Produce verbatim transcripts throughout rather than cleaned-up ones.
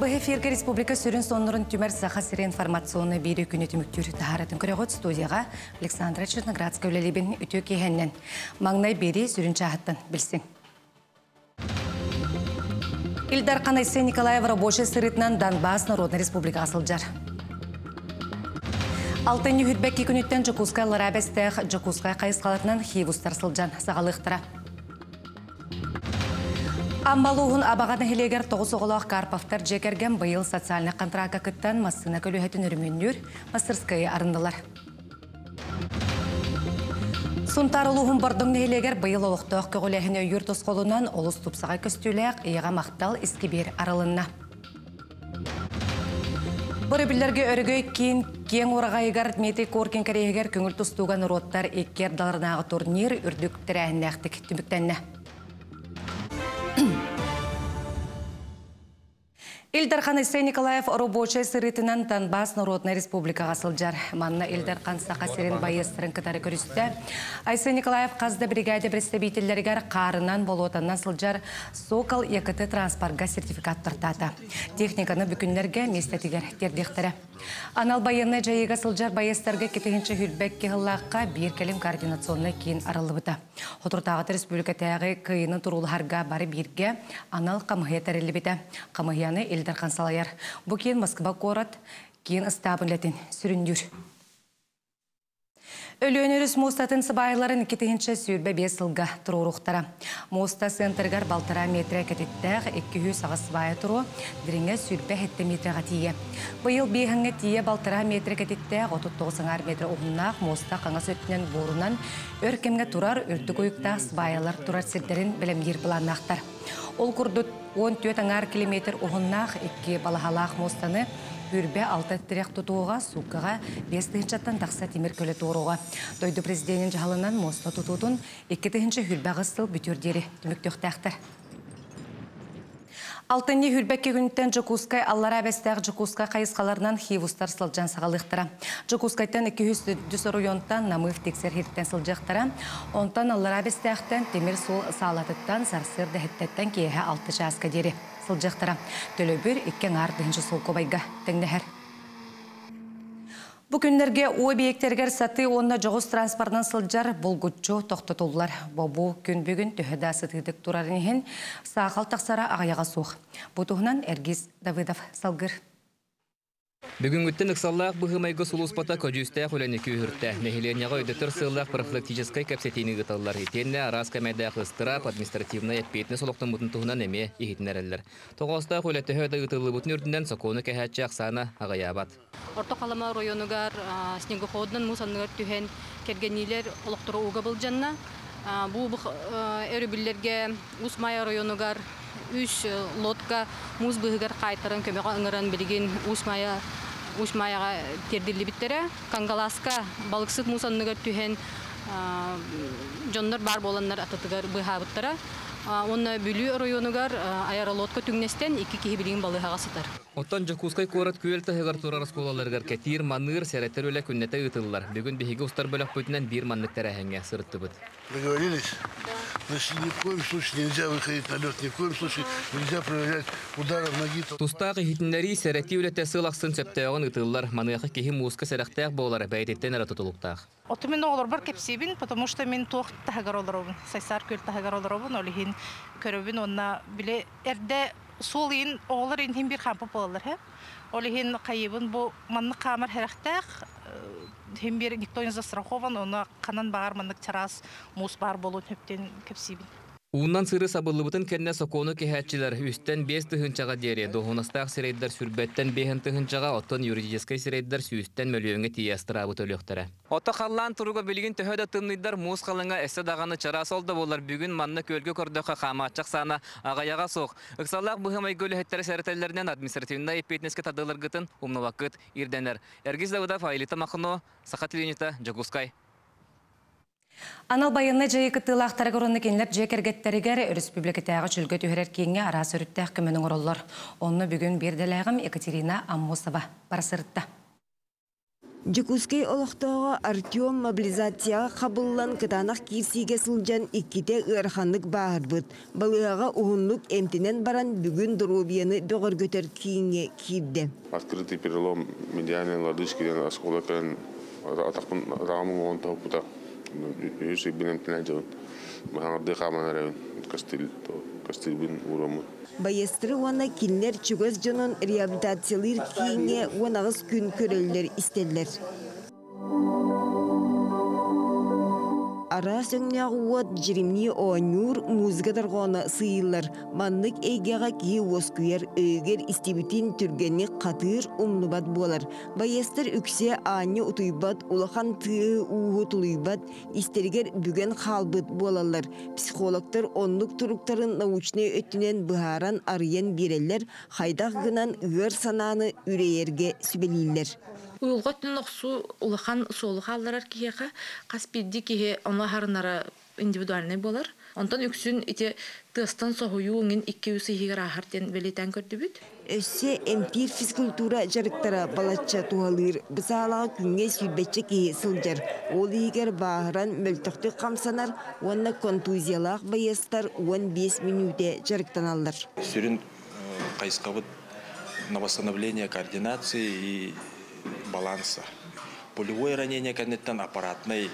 Бұл эфирге республика сүрін сонырын түмер саха сирен информационны бейді күні түміктер тахаратын көріғыт студияға Александра Черноградская өлелебен үтө кейхеннен. Маңнай бейді сүрін чағыттан білсің. Илдар Қанайсы Николаев рабочий сырытынан Донбасс Народный Республика асылжар. Алтын үхітбәкке күніттен Жокускай Ларабестех Жокускай қайысқалатынан хивустар сылжан сағалықтыра. Аммалуғын абағаны хелегер тоғыз оғылақ Карповтар жекерген бұйыл социальны контракка күттен массына көліхетін үрменнер Масырскайы арындылар. Сунтарылуғын бардың хелегер бұйыл олықтық көгіләхіне үйір тосқолынан олыс тұпсаға көстіләк еға мақтал ескебер арылынна. Бұры білдерге өрігөй кейін кен орағайығар Дмитрий Коркин кәрегер көңіл тұстуған ұроттар еккер даларынағы турнир үрдік тірәхін әқтік түміктенне. Илдар Қанайсы Николаев рабочий сырытынан Донбасс Народный Республика асылжар. Манна Илдар Қансақа сирен байыстырын кітары көрісті. Айсы Николаев қазды бригады представителлергер қарынан болуатаннан сылжар Сокол екіті транспортға сертификат тұртаты. Техниканы бүкіндерге местетігер тердектірі. Анал байынны жайыға сылжар байыстырға кетігінші хүлбәк кеғылаққа бір келім координационны кейін арылы бұта. Хотыртағыты республика тәғі күйіні тұрулғарға бары бірге анал қамығия тәрелі біті. Қамығияны Илдар Қансалайар. Бұ кейін Москва корат, кейін ұстабын ләтін сүріндір. Өлөнеріс Мостатын сыбайларын кетігінші сүрбе бес сылға тұруруқтара. Моста сентергар балтара метре кететтәғ екі жүз ағыз сыбайы тұру, діріңе сүрбе хетті метреға тие. Бұйыл бейхіңе тие балтара метре кететтәғ отыз тоғыз метр оғыннақ моста қаңас өтінен борынан өркемге тұрар үрді көйіктәғ сыбайлар тұрар сілдерін білімдер бұланнақтар. Ол күрді он төрт километр оғыннақ екі балахалақ мостаны үрбе алты тірек тұтуға, суқыға, бес түйіншаттан тақса темір көлі тұруға. Дойды президентін жағалынан моста тұтудың екі түйінші хүрбәғі сыл бүтердері түміктөқтәқтір. Алтынне хүрбәкке күніттен Жокускай Аллара бәстәғ Жокускай қайысқаларынан хивустар сылжан сағалықтыра. Жокускайтан екі жүз районтан намыв тексер херттен сылжақтыра. Онтан Аллара бәстәғтен темір сол сағалатыттан сарсыр дәхеттеттен кейе алты жасқа дері сылжақтыра. Төлі бір еккен ардығыншы сол көбайға тәңдәхір. Бүгінлерге объектергер саты онна жоғыз транспортынан сылжар бұлгүтчу тоқтатулар. Бобу күн бүгін төхеда сытыдық тұрарын ехен сақал тақсара ағаяға соқ. Бұтығынан Эргиз Давыдов салғыр. Бүгін өттен ұқсаллақ бұғымайғы сұлуспата көжістәқ өләне күйіртті. Нәхиленяға өйдетір сыллақ профилактическай кәпсетейні ғыталылар етенне арасқа мәдәқ ұстырап административна етпетіне солықтың мұтын тұғынан әме ехетін әрелер. Тоғыстақ өләтті өйді ұтылы бұтын үрдінен соконы кәхәтчі ақсаны ағаябат. Орто қалама районугар снегоходынан мұсанығар түйен кергенилер олықтыру уға бұл жанна. Бұл өрібілерге Усмая районугар үш лодка муз бұғығар қайтырын көмеға ыңыран білген Усмаяға терділі біттері. Кангаласка балықсық мұсанығар түйен жондар бар боландар атытығар бұға бұттыра. Онна бүлі районугар аэролодка түңнестен екі кейі білген балығаға сытар. Оттан Жокускай корат күйелті ғығар тұрар сколаларғар кәтир маннығыр сәреттер өлі күннеті ұтылылар. Бүгін бейгі ұстар бөлік бөтінен бір маннықтар әхенге сырытты бұд. Договорились? Значит, ни в коем случае нельзя выходить на лед, ни в коем случае нельзя проверять ударов ноги. Тустағы хитінлері сәрәтті өлетті сылақсын сөптеуін ұтылылар. Манығы кехі музыка сәрәқтәқ болары бәйдеттен әрі тұтылықтақ. Оты мен олар бар кепсебін, потому что мен тоқ тағығар оларобын. Сайсар көл тағығар оларобын, олығын көрөбін, онна біле әрді сол ең оғылар ең бір қампы болалар. Олығын қайыбын бұл манны қамар әріқтәқ, hem bir никто не застрахован, ona kanan bağır manlık çaras mus bağır bolun hepten kepsibin. Uundan sırı sabırlıbıtın kendine sokonu kehətçiler üstten beş tıhınçağa deri, doğunastaq sireyder sürbetten behin tıhınçağa oton yuridическай sireyder süsten mölüğüne tiyastırabı tölüktara. Ota qallan turuga bilgin töhöde tımnıydar mus qalınga esse dağını çaras oldu bolar bugün manna kölge kordoqa qamatçaq sana ağayağa soq. Iqsallaq buhımay gölü hetleri sərətəllerinden administrativində epetneske tadılar gıtın umnu vakit irdener. Ergiz Davudov, Aylita Makhno, Sakhatlinita, Jokuskay. Анал байынны жайы кыттылақтары көрінні кенлер жекергеттерігер республикатағы жүлгі түйерер кеңе арасы үріттәқ көменің ороллар. Оны бүгін берделәғім Екатерина Аммосова барасырытта. Жекускай олықтауға Артем мобилизацияға қабыллан кытанақ кирсиге сылжан икките ырханлык бағырбыт. Балыға уғынлык эмтинен баран бүгін дробияны бөгір көтер кейінге кирді. Открытый перелом медиальной лодыжки, осколок, атақпын рағымын оғын тауып бұта. Үйсі бінен тінәжігін. Мағарды қаман әрәуін. Кастил бін ұрамы. Байестыры уана кинлер чугыз жонун реабилитациялыр кейінге уанағыз күн көрелілер істелілер. Ара сөңнеғі уат жиримни оңюр музыка дарғаны сыйылар. Маннык эйгеға кей оскүйер өйгер истибитин түргені қатыр умнубат болар. Байестыр үксе аңы утуйбат, улахан тыы уғы тулуйбат, истергер бүген қалбыт болалар. Психологтар онлук туруктарын научны өттінен бұхаран арыен берелер, хайдақ гынан ғыр сананы үрейерге сүбелейлер. Уйулғаттын оқсу улахан солуға алларар киеға қаспидді кие она харнара индивидуальный болар. Онтан үксін ите тыстан соғую оңын икки үсі егер ахартен белетен көрді бүт? Өссе эмпир физкультура жарықтара балатча туғалыр. Бысалаға күнге сүйбетче кие сылжар. Ол егер бағыран мөлтіқті қамсанар, онна контузиялақ байыстар он бес минуте жарықтан алдар. Сүрін қайысқабыт на восстановление координации и баланса. Полевое ранение, конечно, аппаратный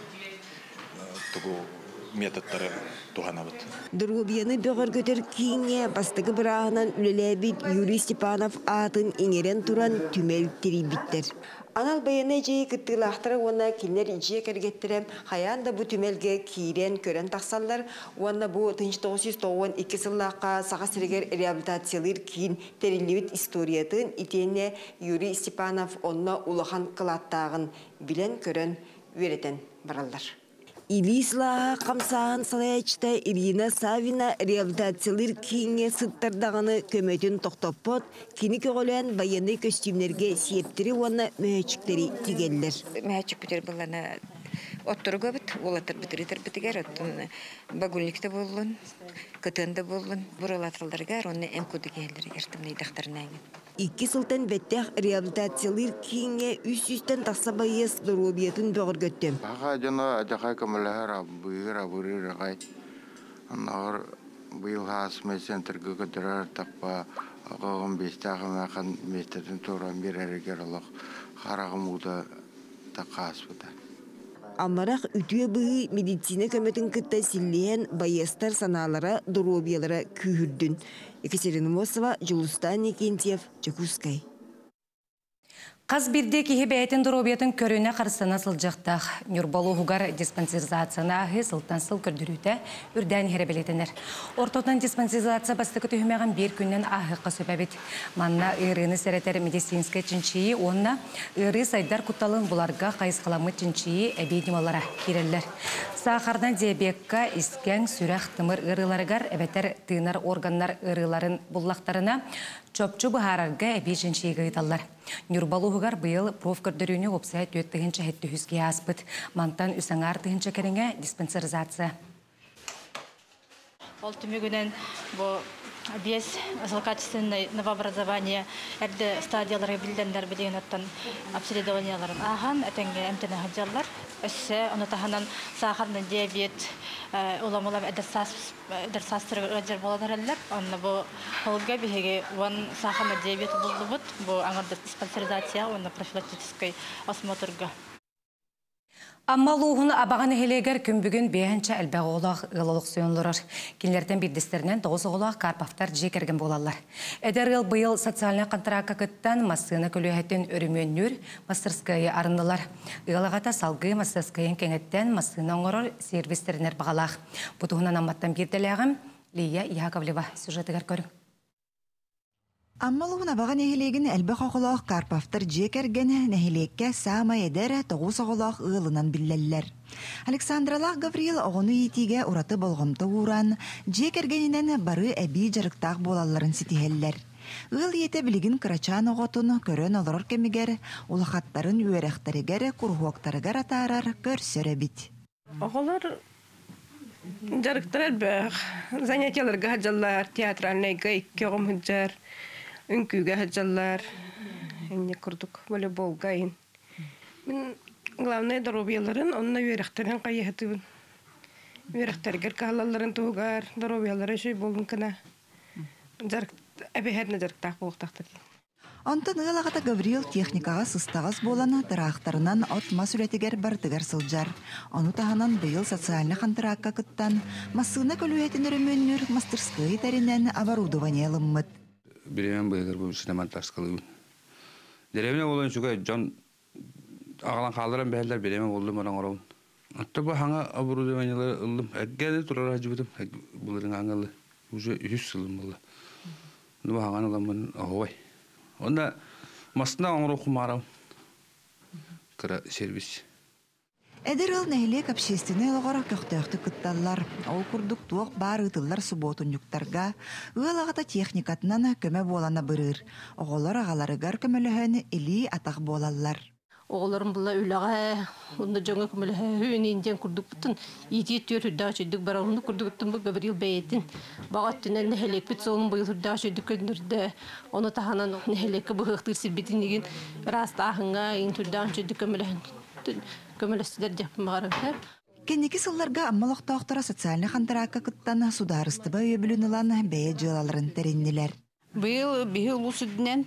методтары туғанабыт. Дұрғыбияны бөғір көтер кейінге бастығы бірағынан үлеләбіт Юрий Степанов атын еңерен туран түмел терейбіттер. Анал баяны жей күттілақтары оны келер жей кәргеттірі қаян да бұ түмелге кейрен көрен тақсалар. Оны бұ тоғыз мың тоғыз жүз тоқсан екі сыллаққа саға сірегер реабилитациялыр кейін терелевіт историяты итене Юрий Степанов оны улахан қылаттағын білен көрен өретен баралдар. Илисла қамсаған салаячта Ирина Савина реабилитациялыр кейінге сыттардағаны көметін тоқтоппот, кені көғілен баяны көстімлерге септірі оны мөчіктері тегелдер. Мөчік бүтер боланы оттырға бұт, олатыр бүтірітір бүтігер, оттын багульникті болын, күтінді болын, бұралатырылдырғар, оны әмкуды келдір, ертімней дақтарына әңін. Икки сылтан бәттәқ реабилитациялыр кейінге үс-үстен тақса байыз дұрубиетін бөғір көттім. Аға жана ажақай көміләр бұйыр абырыр ағай. Анағыр бұйыл ғасымы центргі көтірер тақпа ағығын бестіғын ақын местетін тұран бір әрігер алақ қарағым ұда таққа аспыда. Амарақ үтіе бұғы медицина көметін күтті сіллиен байыстар саналара дұрубиялара күйірдін. Екатерина Мосова, Жулустан Никентьев, Чекускай. Қаз бірде кеге бәйтін дұробиятын көріне қарсына сылжақтақ. Нюрбалу ғуғар диспансеризацияны ағы сылтан сыл көрдіруті үрдән херебелетінер. Ортотан диспансеризация бастықы түйімеған бір күннен ағыққа сөпәбет. Манна үйріні сәретер медицинскай чинчиyi, онна үйрі сайдар құтталын бұларға қайысқаламы чинчиyi әбейдімалара керелілер. Сақардан диабетка искен сүрәқ тымыр ұрыларығар әбетер тыынар органнар ұрыларын бұллақтарына чөпчі бұхарарға әбей чинчиyi ғыйталар. Нюрбалу ғуғар бұйыл профкөрдіріне опсай төттігінші әтті хүзге аспыт. Мантан үсаңар тігінші кәріңе диспансеризация. Ол түмігінен бұл без злокачественное новообразование әрді стадиялары білдендер білеген оттан обследованияларын аған, әтенге әмтені ғаджалар. Өсі, оны тағынан сақарны диабет, оламалам әдірсастыры ғаджар боладар әлілер. Оны бұл қолға бігеге он сақарны диабет болды бұд, бұл аңырды диспансеризация, оны профилактической осмотрға. Amma luğunu abağın eheleger kümbügün beğençe elbağ olaq ığılıq suyunlurar. Kinlerden bir destlerinin doğuz olaq karpaftar jekergen bolallar. Eder yıl bıyıl sotsialina kontraka kıttan masığına kölühetten örümönür, masırskayı arındılar. Iğılağata salgı masırskayın kengetten masığına oңорор servisleriner bağalaq. Butuğunan ammattan bir delağım, Liya Yakovleva süjetiger körün. Аммалуғын абаған әхелеген әлбәқ оғылақ карпафтар жекергені нәхелекке сама едері тоғыз оғылақ ұғылынан білелілер. Александралақ Гавриил оғыны етіге ұраты болғымты ұран, жекергенінен бары әбей жарықтақ болаларын сетихелілер. Ұғыл еті білігін қырачан оғытын көрін олырыр кемігер, ұлақаттарын үйеректарігер, күрғуақтарығар атарар көрсірі біт. Оғылар жарықтар әлбәқ, занятияларға хаджалар, театральныйға икке оғым хаджар, Үңкүйге хаджалар, әне күрдік волейболға ен. Мен главное здоровьяларын, онна верехтерен кайыhtыбын. Верехтергер каллаларын тугар, здоровьялары шей болун кына. Жарк әбәһәрне жарктак булыктактыр. Онтон ыалагата Гавриил техникага сыстагас болана тарахтарынан от масүлетигер бартыгар сылжар. Ону таһанан быйыл социальный хантыракка кыттан массыына көлүетин өрөмөннөр мастерскый таринен оборудование лыммыт. Биремен быйгыр бу шиномонтажкылы. Деревне болон шуга жон агалан калдыран бәлләр биремен болду моран орон. Атта бу хаңа оборудованиелер ылым. Әггәде турар җибетим. Булырың аңгылы. Уже yüz сылым булды. Ну хаңаны ламын ой. Onda masna onro kumara кыра сервис. Эдер ыл нәһилек общественный логора көктөктү кытталлар. Ол курдук туок бар ытыллар субботун юктарга, ыалагата техникатынан көмө болана бырыр. Оголор агаларыгар көмөлөһөн эли атак болаллар. Оғыларым бұла үліға, онда жаңа көмілі өйінен күрдік бұттын. Еті еттер үрдіға шөйдік барағынды күрдік бұттын бұл Гавриил бәйетін. Бағаттын әл нәхелек біт соғын бұйыл үрдіға шөйдік көндірді. Оны тағанан нәхелекі бұғықтыр сірбетін еген раст ағынға ең үрдіға шөйдік көмілістілер деп мағарым. Кеннеки сылларга аммалықтауқтара социальный хантаракка кыттан сударыстыба өйбілін ылан бәйе жылаларын тәріннелер. Бұл бігіл ұсыдынан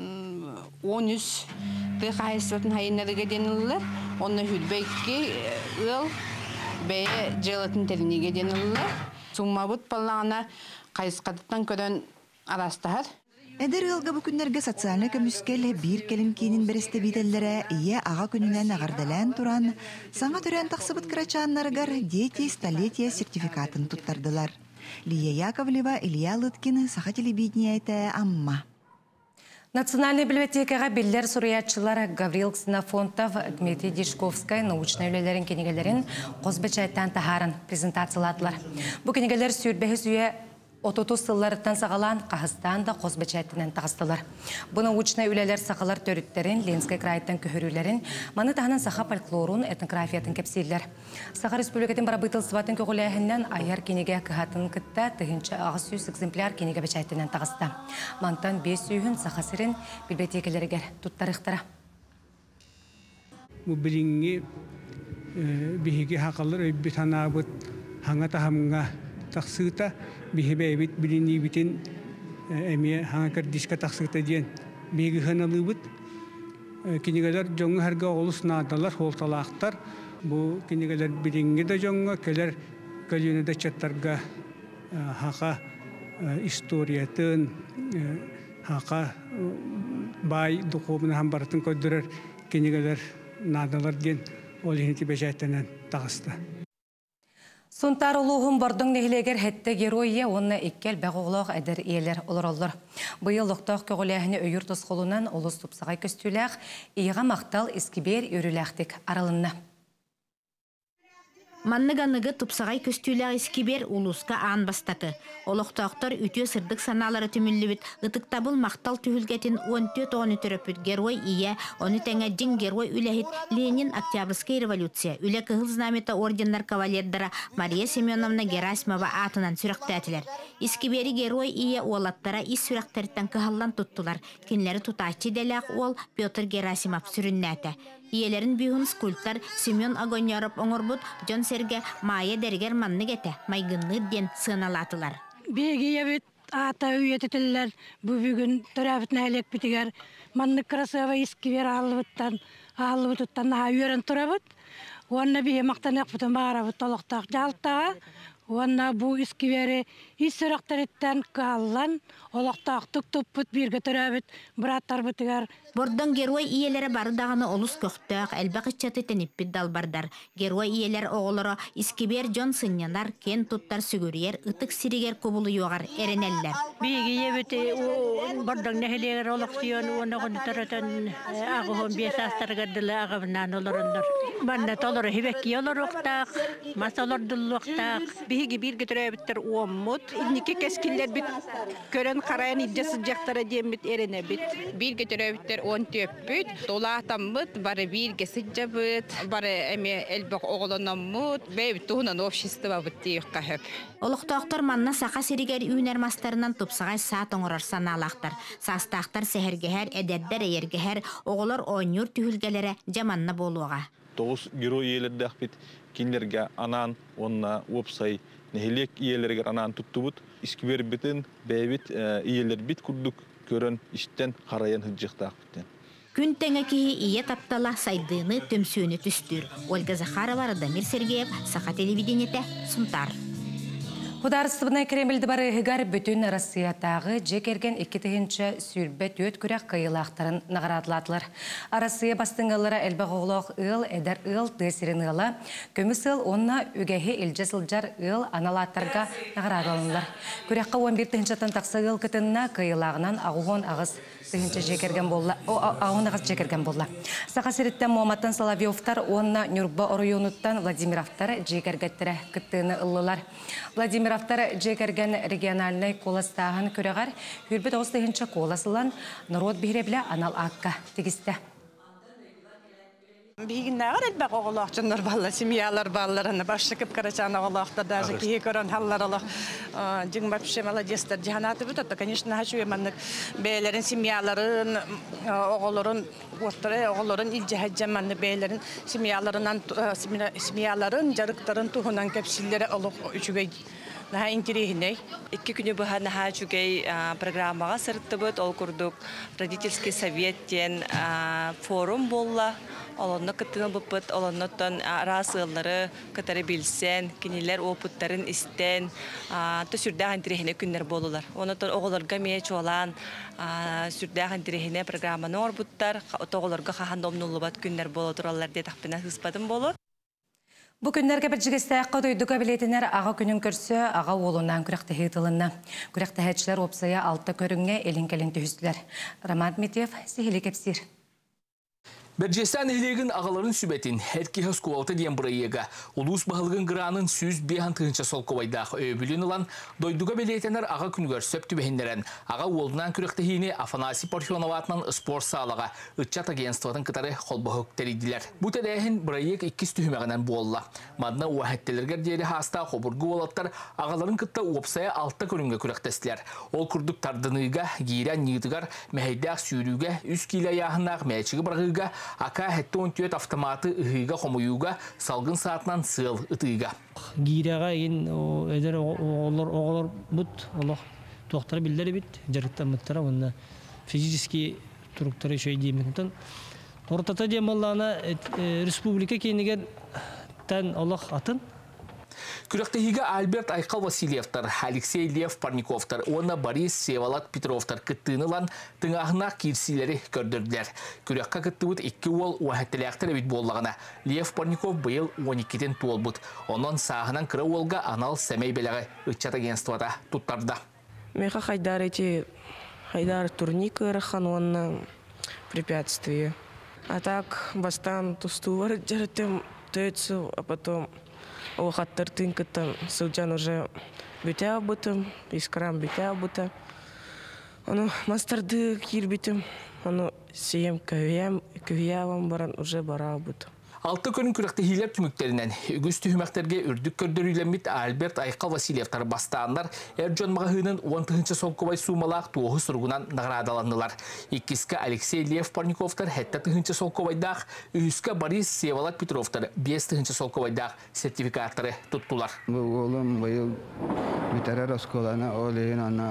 он үш Тыхайсватын хайынадыга денілілер, онна хүлбәйкі ыл бәйе жылатын тәрінеге денілілер. Суммабыт балағына қайысқадыттан көден арастағар. Эдер ылга бу күннерге социальный көмүскел бир келим кейінін бірісті бейделлері ие аға күнінен ағардалан туран, саңа түрен тақсыбыт кырачаннарыгар дети столетия сертификатын туттардылар. Лия Яковлева, Илья Лыткин, Саха телевидение амма. Национальный библиотекаға беллер суриятчылар Гавриил Ксенофонтов, Дмитрий Дишковскай научный үлелерін кенегелерін қозбачайттан тахарын презентацияладылар. Бұл кенегелер сүйірбәхі сүйе ототу сылларыттан сағалан Қағыстан да қозбачайттынан тағыстылар. Бұл научный үлелер сақалар төріттерін, Ленскай крайттан көхірілерін, маны тағынан сақа фольклорун, этнографиятын кепсейлер. Сақа республикатын барабытыл сыватын көгіләхіннен аяр кенеге кығатын кітті тұхынча ағыз сүйіз экземпляр кенеге бәчайттынан тағысты. Мантан бес сүйін сақа сірін библиотекелерігер тұттарықтыра. Бұл біліңге бігеге хақалар өйбет ханабыт хаңа тахамға тақсыта бихебе бит билини битин эми хаңа дишка тақсыта ден беги ханалыбыт кинегелер жоңга харга олус надалар холталактар бу кинегелер билинге да жоңга келер көлүнө да чаттарга хака историятын хака бай духовный хамбартын көдөрөр кинегелер надалар ден ол хинти бежайтанан тагыста. Сунтар улуғын бардың нехилегер хетті геройе онна иккел бәғуғлақ әдір иелер олар-олар. Бұйыл лұқтақ көгіләхіне өйір тұсқолынан олыс тұпсағай көстіләқ, иіға мақтал ескібер үріләқтік аралынна. Манныганныгы тупсагай көстүләг искибер улуска аан бастакы. Олоқтақтар үтө сырдык саналары түмүллүбүт, ытыктабыл мактал түһүлгетин он төрт оны төрөпүт герой ие, оны теңе жин герой үлехит Ленин Октябрьская революция, үле кыгыл знамета орденнар кавалердара Мария Семеновна Герасимова атынан сүрөктәтилер. Искибери герой ие олаттара ис сүрөктәртен кыһаллан туттулар. Кинлери тутачы делак ол Петр Герасимов сүрүннәтә. Иелерин бүйін скульптор Семен Агоняров оңорбут Жон Серге майя дәргер манны гете, майгынны ден сыналатылар. Беги ябит ата үйететілер, бұл бүгін түрәбітін әлек бітігер, манны красава искивер алыбыттан, алыбыттан үйерін тұрабыт, онна бейе мақтанақ бұтын бағарабыт толықтақ жалтаға, онна бұл искивері исіріқтіріттен қаллан, олықтақ тұк-тұппыт бірге түрәбіт, бұраттар бітігер. Бордон герой иелері барыдағыны олыс көқтөк, әлбәқ иччаты теніппіт далбардар. Герой иелер оғылары искибер жон сыннялар, кен туттар сүгірер, ытык сиригер көбулы yoğar эренеллер. Биги ебети бордон нехелер олықсион, оны ғыны тұратын ағығын бес астарғадылы ағывынан оларындар. Банда толыры хебекки олар оқтақ, масалар дұлы оқтақ. Биги бір гетірәбіттер уаммут. Иднеке кескілер бит көрін қарайын иддесі жақтара дем бит эрене бит. Bir getirebilir он төппүт, толатаммыт, бары бир гесиджабыт, бары эме элбек оголонаммыт, бэйбит туһунан общество бытти кахып. Олықтақтар манна сақа серигер үйнер мастарынан тупсағай саат оңырар саналақтар. Састақтар сәхіргәһәр, әдәддер әйергәһәр, оғылар ойнюр түхілгелері жаманна болуға. Тоғыз герой иелерді ақпет, кендерге анан, онна опсай, нехелек иелерге анан тұттыбыт, искібер бітін, бәйбіт иелер бит күрдік, көрін іштен қарайын хыджықты ақпеттен. Күн тәңі кейі ие таптала сайдыны төмсөні түстір. Ольга Захарова, Радамир Сергеев, Саха телевидениеті, Сумтар. Хударыстыбына Кремльді бары ғығар бүтін Россиятағы жекерген екетігінші сүрбет өт күрек қиылақтарын нағырадыладылар. Россия бастыңғалары әлбәқ оғылық ұл, әдір ұл, тесірін ұлы, көміс ұл, онына үгәхе үлжесілжар ұл аналаттарға нағырадылынлар. Күрекқа он бір тігіншаттан тақсы ұл күтінна қиылағынан ағуғын ағыз тігінші жекерген болла, ағуын ағыз жекерген болла. Сақа сереттен Муаматтан Соловьевтар, онына Нюрба Орионуттан Владимировтар жекергеттері күттіні ұлылар. Владимировтар жекерген региональный коластағын көрегар, хүрбет оғыстығынша коласылан народ бейреблі анал аққа тегісті. Бигиннәгәр әлбәк оғылақчынлар балла, семьялар балларыны башлыкып карачан оғылақта, даже кие көрін халлар олық. Жың бәпше молодестер жиханаты бұт, конечно, хачу еманнык бәйлерін, семьяларын, оғыларын, оғыларын илжәхәджәманны бәйлерін, семьяларын, жарықтарын туғынан кәпсілері олық үшігей. Наха интересней. Икки күні бұға наха жүгей программаға сыртты бұд, ол күрдік родительский советтен форум болла. Олонны кыттыны бұппыт, олонныттан расылары кытары білсен, кенелер опыттарын істен, сүрдәғын тірехіне күннер болулар. Оныттан оғыларға мее чолан сүрдәғын тірехіне программаны орбуттар, оғыларға қағандомнулы бат күннер болу тұралар де тақпына хыспадым болу. Бұл күннерге бір жігісті аққа дойдуға білетінер аға күнін көрсі аға олынан күректі хейтілінна. Күректі хәтшілер опсая алты көріңе елін-келін түйістілер. Роман Дмитриев, Сихили Кепсир. Берджестан элегин ағаларын сүбетін әркі хөскуалты ден бұрайыға. Улус бағылғын ғыранын сүз бейхан тұғынша солқовайдақ өбілін ұлан, дойдуға белетенер аға күнгөр сөпті бәхіндерін. Аға олынан күректігіне Афанасий Парфеноватынан спорт сағалаға ұтчат агенстватын кытары қолбағық тәрейділер. Бұт әдәйін бұрайық иккіз түхімеғінен болла. Мадына уәхеттелергер дейі хаста қобырғы олаттар ағаларын кытта уапсая алты көрінге күректестілер. Ол күрдік тардыныға, гейрен ниғдығар, мәхейдәқ сүйрүүге, үз кейлі аяғынақ мәчігі бірғыға, ака хетті он түйет автоматы ұғыға қомуюға, салғын саатынан сыл ұтыға. Гейреға ең өдер оғылар бұд, олық тоқтары білдері біт, жарықтан мұттара, онына физически тұруқтары шөй деймін. Ортата дейм Аллана республика кейінеген тән олық атын. Күректігігі Альберт Айқал Васильевтар, Алексей Лев Парниковтар, оны Борис Севалат Петровтар күттіғынылан тыңағына кирсилері көрдірділер. Күрекқа күттігіт екі ол уәхеттіліқтер өбіт болағына. Лев Парников бұйыл он екіден туол бұд. Онын сағынан кірі олға анал сәмей беліғі үтчат агенствада тұттарды. Меха хайдар эти хайдар турник рахан он препятствие. А так бастан тустувар жаратем тойцу, а потом Охаттар тынкыттан сылжан уже бүтә бутым, искрам бүтә бута. Оно мастарды кирбитим, оно сеем көвям, көвявам баран уже бара бут. Алты көрін күректі хилер түміктерінен үгіз түйімектерге үрдік көрдірілембет Альберт Айқал Васильевтар бастағандар әржон мағығының он тығыншы солқыбай сумалақ туғы сұрғынан нағырадаландылар. Иккіскі Алексей Лев Парниковтар хәтті тығыншы солқыбайдақ, үхіскі Борис Севалат Петровтар бес тығыншы солқыбайдақ сертификаттары тұттылар. Бұл олым бұйыл бітәрі росколаны олейін ана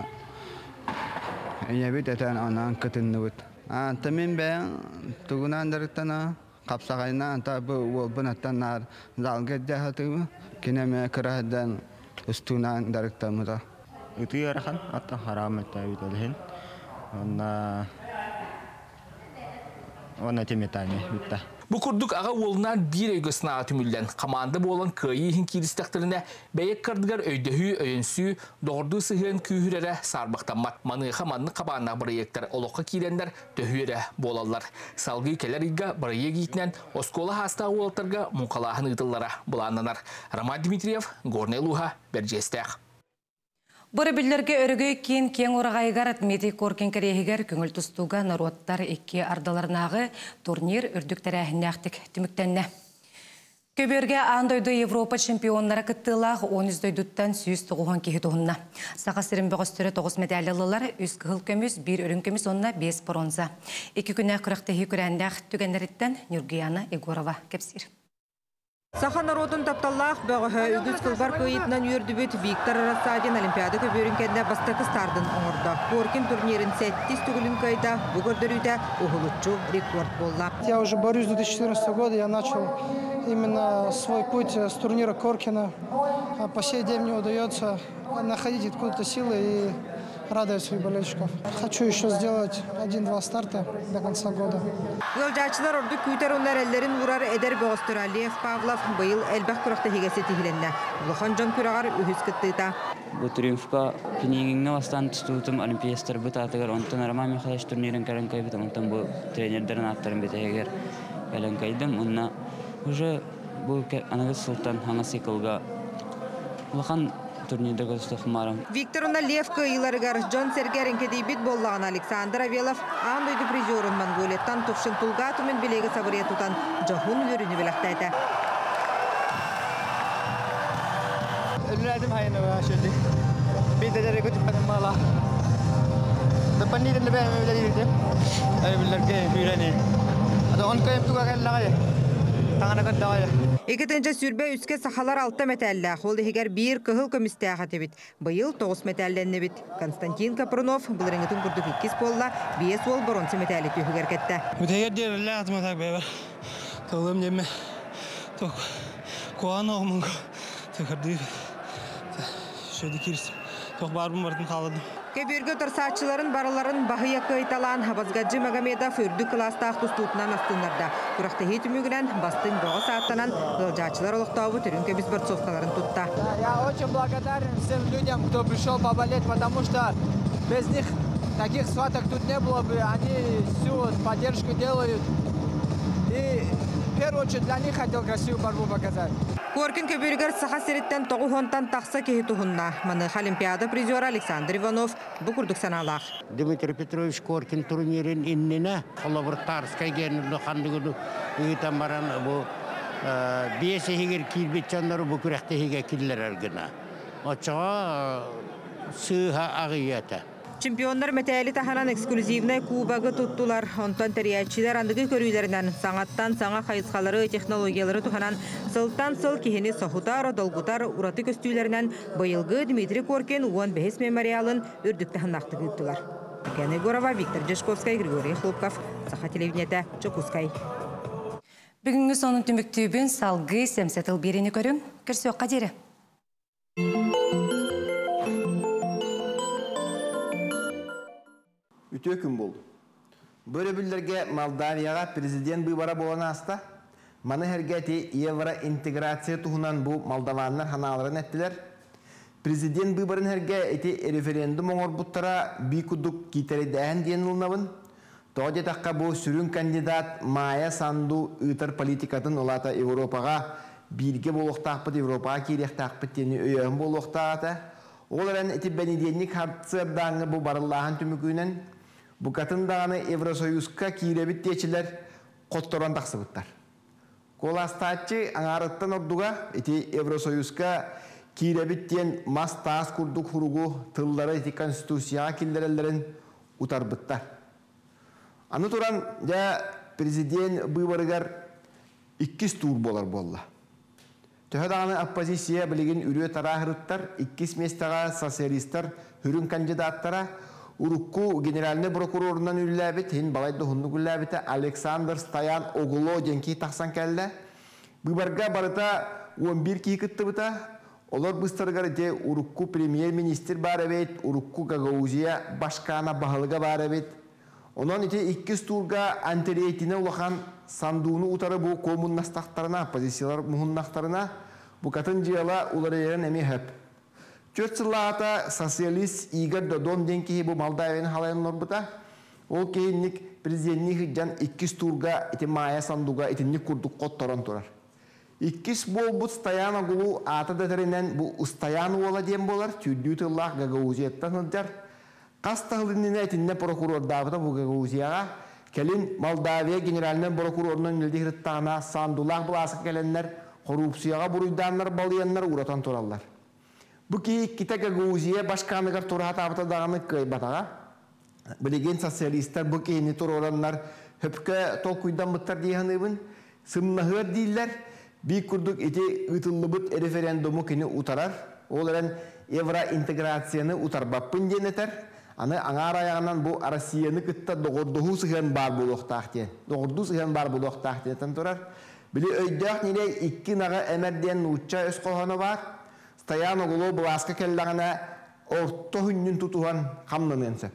әнебет әтән анан күтінні бұд. Антымен бәйін тұғынан дұрыттана Қапсағайна анта бұл бұнаттан нар залға жәхатығы кенеме күрәден үстінен дәріктамыда. Үті ерхан атта харам әтті өйтелген. Оны теметәне үтті. Бұл күрдік аға олынан бір өйгісіна түмілден қаманды болан көйейін кирістіқтеріне бәйек кардығар өйдіхүй, өйінсүй, доғырды сығын күйірері сарбақтамат. Манығы манны қабанына бірейектер олыққа кейлендер төхүйері болалар. Салғы келер үйгі бірейек етінен оскола хаста олаттарға мұнқалағын ұйтыллара бұланынар. Роман Дмитриев, Горнай Луха, Берджестәқ. Бұры білдерге өрігі кейін кен орағайғар Дмитрий Коркин кәрейгер күңіл тұстуға наруаттар екі ардаларынағы турнир үрдіктері әхінәқтік түміктенне. Көберге андойды Европа чемпионлары кыттылақ он үздойдуттан сүйіз тұғуған кейі тұғынна. Сақа сірін бұғыстыры тоғыз медалялылар үз кығыл көміз, бір үрін көміз онына бес бронза. Екі күнә күріқтегі күрәндәқ түгенлеріттен Нюргияна Егорова кепсір. Саха народын тапталлах бөғі үгіз кылбар көйітінен үйірдібет Виктор Рассадин Олимпиада көберінкенде бастықы стардың оңырды. Коркин турнирін сәттіз түгілін көйді, бұғырдырүйді ұғылытчу рекорд болла. Я уже борюсь с две тысячи четырнадцатого года, я начал именно свой путь с турнира Коркина. По сей день мне удается находить откуда-то силы и радовать своих болельщиков. Хочу еще сделать один-два старта до конца года. Yolcağçılar ordu küyter onlar ellerin vurar eder Boğosturaliyev Pavlov bayıl elbaq kuraqta higesi tihilenne. Uluxan John Küragar ühüz kıttıyta. Bu triumfka pinigingna vastan tututum olimpiyastlar bu tatıgar ondan arama Mikhailish turnirin karen kaybıtam ondan bu trenerlerin atların beteger karen kaydım onna уже bu anagız sultan hangası kılga uluxan turnirde göstermem. Viktor Onalevka yıllargar John Serger'in kedibit bollağın Alexander Avelov andoydu prizyorun Mongolettan Tufşin Tulgatumen bilegi sabırıya tutan Jahun ürünü bilaktaydı. Ölülerdim hayını ve şöyle. Bir de de kötümedim valla. Depan ni de ben öyle değildim. Öyle bilirken büyüreni. Ada on kayıp tuğa geldi. Tağına kadar ya. Eketence sürbe üske sahalar altta metalla. Oldu higer bir kıhıl komistağı tebit. Bayıl toğuz metallenne bit. Konstantin Kapronov bulurungetun kurduk ikis bolla. Biyes ol bronze metalli tühüger kette. Müteğer diye lazım atak beyler. Kılım deme. Tok. Koğan oğumun. Tıkırdı. Şöyle kirsin. Tok barbun vardım kaladım. Köbürgü tarsaçıların barıların bahıya kıytalan Habazgacı Magomedov ürdü klastağ tustuğutunan astınlarda. Kurakta hit ümügülen bastın boğa saattanan yolcağçılar oluqtağıbı türün köbüz борцовкаларын tuttu. Я очень благодарен всем людям, кто пришел поболеть, потому что без них таких схваток тут не было бы. Они всю поддержку делают. И в первую очередь для них хотел красивую борьбу показать. Korkin köbürger saha seritten toğu hontan taqsa kehi tuhunna. Manıx Olimpiada prizori Aleksandr Ivanov bu kurduk sanalaq. Dmitry Petrovich Korkin turnirin innine Olavrtarskay genirli xandıgını üyüten baran bu biyesi higer kilbetçanları bu kürekte higer killer ergina. Oçağa sığha ağıyata. Çempionlar metali tahanan ekskluzivnay Kubagı tuttular. Ondan teriyatçiler andıgı körüylerinden sanattan sana kayıtkaları, teknologiyaları tuhanan sıltan sıl kihini sahutar, dolgutar, uratı köstüylerinden bayılgı Dmitry Korkin on beş memorialın ürdükte hanaqtı gıttılar. Kene Gorova, Viktor Jeshkovskay, Grigoriy Xlopkov, Saha Televizyonete, Çokuskay. Бүгінгі сонын түміктүйбін салғы семсетіл берені көрім. Кірсі оққа дері. Үтө күн болду. Böyle billerge Moldaviyaga prezident bıybara bolana hasta. Mana hergeti Evra integrasiya tuhunan bu Moldavanlar hanaların ettiler. Prezident bıybarın herge eti referendum oğur buttara bir kuduk kiteri dağın diyen olunabın. Toğca takka bu sürün kandidat Maya Sandu ıtır politikatın olata Avrupa'ga birge boluq taqpıt Avrupa'ga kirek taqpıt deni öyağın boluq taqata. Oğlan eti benediyenlik hartsı dağını bu barıllağın tümükünen bu katın dağını Evrosoyuzka kirebit diyeçiler kottoran taqsıbıttar. Kolastatçı anarıttan orduga eti Evrosoyuzka kirebit diyen mas tağız kurduk hurugu tılları eti konstitusiya killerelerin utarbıttar. Anı turan ja prezident bıybarıgar ikkis tur bolar bolla. Töhe dağını oppozisiya biligin ürüye tarahırıttar, ikkis mestağa sosyalistler hürün kandidattara Urukku generaline prokurorundan ürüläbit, hin balayda hundu güllabite Aleksandr Stayan Ogulo jenki taqsan kelle. Bıybarga barıta on bir ki kıttı bıta. Olar bıstargar de Urukku premier minister barabet, Urukku Gagauziya başkana bahalıga barabet. Onun iti ikkis turga anteriyetine ulağan sanduğunu utarı bu komun nastaqtarına, pozisiyalar muhunnaqtarına bu katın ciyala uları yeren emi hep. Çöt sılağata sosyalist Igor Dodon denki bu Moldavyanın halayan norbuta. O kehinlik prezidentlik jan ikkis turga iti maya sanduga itinlik kurduk qottoran turar. İkkis bol bu Stoyan Ogulu ata deterinen bu Stoyan ola diyen bolar. Tüddüt Allah Gagauziyetten hıdjar. Kasta hıdinine etinne prokuror davada bu Gagauziyaga. Kelin Moldavia generalinen prokurorunun ildi hırttağına Sandullah bulasık gelenler, korupsiyaga buruydanlar, balayanlar uğratan torallar. Bu ki kita Gagauziya başkanlıgar torahat abata dağını kaybataga. Bilegen sosyalistler bu ki hini toranlar höpke tolkuydan mıttar diyehanıbın. Sımnahır değiller. Bir kurduk iti ıtıllıbıt referendumu kini utarar. Olaran evra integrasyonu utar bappın deneter. Ana angar ayağından bu Arasiyanı kıtta doğurduğu sıhhan bar buluq tahtiyen. Doğurduğu sıhhan bar buluq tahtiyeten turar. Bili öydüğük nile iki naga emerdiyen uçça öz kohana var. Stoyan Ogulu bulasqa kellagana orta hünnün tutuhan kamnan ensep.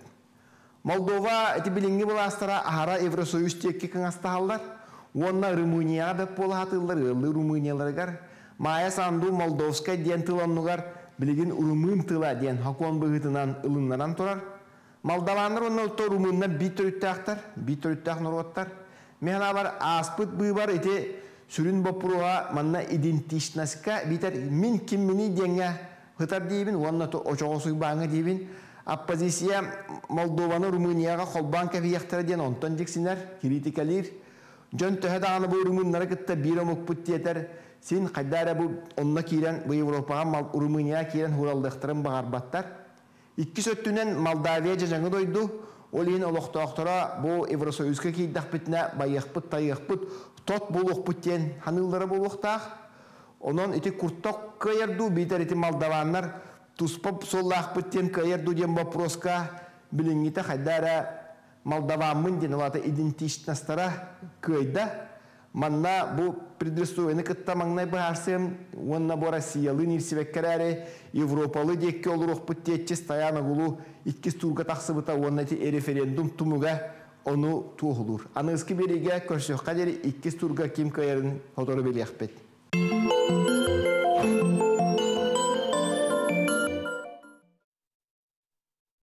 Moldova eti bilingi bulastara ahara Evrosoyuz tekki kınastahallar. Onna Rumuniya bep bola hatıllar, ıllı Rumuniyalargar. Maya sandu Moldovska diyen tılanlıgar, bilgin Rumun tıla diyen hakon bıhıtınan ılınlanan turar. Moldavanlar onna ulta Rumunna bir törüttağtar, bir törüttağ norottar. Mehana var aspıt bığı var eti sürün bopuruğa manna identişnaska biter min kim mini diyenge hıtar diyebin, onna to oçoğusuy bağına diyebin. Appozisiya Moldovanı Rumuniya'ga kolban kefi yaktara diyen ondan diksinler, kritikalir. Jön töhe dağını bu Rumunlara kıtta bir omuk put yeter. Sin kaddara bu onna kiren, bu Avrupa'ya Rumuniya kiren huraldıqtırın bağırbattar. İki söttünen Moldavia jajangı doydu. Olihin oloqtağıtora bu Evrosoyuzka kiydaq bitne bayıq put, tayıq put, tot buluq put diyen hanıllara buluqtağ. Onun iti kurttoq kayardu biter iti Moldavanlar tuspap sollaq put diyen kayardu diyen baproska bilingite kaddara Молдавамын денелата идентичностара кыйда. Манна бу предрисованы кытта маңнай баарсем, онна бу Россиялы нирсивеккераре Европалы декке олурук путтетчи Стоян Огулу иккис турга тақсыбыта онна ти референдум тумуга onu tuğulur. Anıski biriga köşük kaderi иккис турга ким кайарын хотору белияқпет.